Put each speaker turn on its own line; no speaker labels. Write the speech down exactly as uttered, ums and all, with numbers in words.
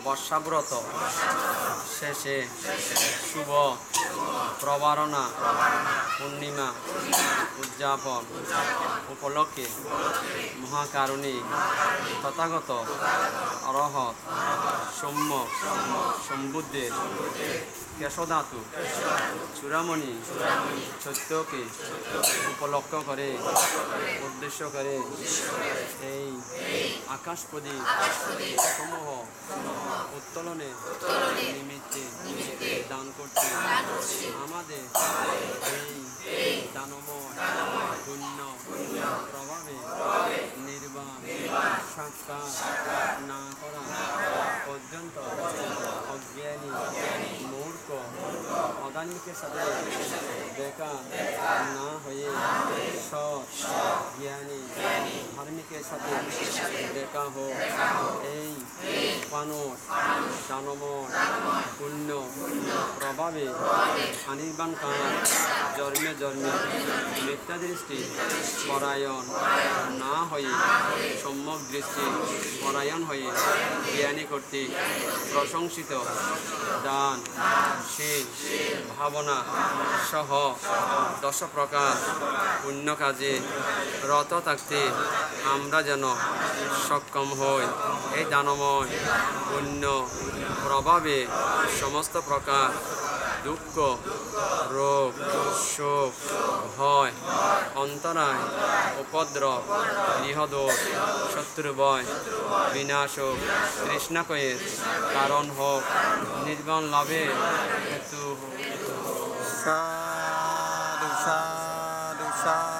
বর্ষাব্রত শেষে শুভ প্রবারণা পূর্ণিমা উদযাপন উপলক্ষে মহাকারুণিক তথাগত অরহত সৌম্য সম্বুদ্ধের কেশধাতু চূড়ামণি সত্যকে উপলক্ষ করে উদ্দেশ্য করে এই আকাশ প্রদীপ সমূহ উত্তোলনে নিমিত্তে দান করতে আমাদের এই দানময় পুণ্য প্রভাবে নির্বাণ সাক্ষাৎ না করা পর্যন্ত অজ্ঞানী মূর্খ অদানিকের সাথে দেখা না হয়ে সৎ জ্ঞানী ধার্মিকের সাথে দেখা হোক। এই মানুষ দানময় পুণ্য প্রভাবে অনির্বাণ কাল জন্মে জন্মে মিথ্যা দৃষ্টি পরায়ণ না হয়ে সম্যক দৃষ্টি পরায়ণ হয়ে জ্ঞানী কর্তৃক প্রশংসিত দান শীল ভাবনা সহ দশ প্রকার পুণ্য কাজে রত থাকতে আমরা যেন সক্ষম হই। এই দানময় পুণ্য প্রভাবে সমস্ত প্রকার দুঃখ রোগ শোক ভয় অন্তরায় উপদ্রব গৃহদোষ শত্রুভয় বিনাশ হোক তৃষ্ণাকয়ের কারণ হোক নির্বাণ লাভের হেতু হোক।
সাধু সাধু সাধু।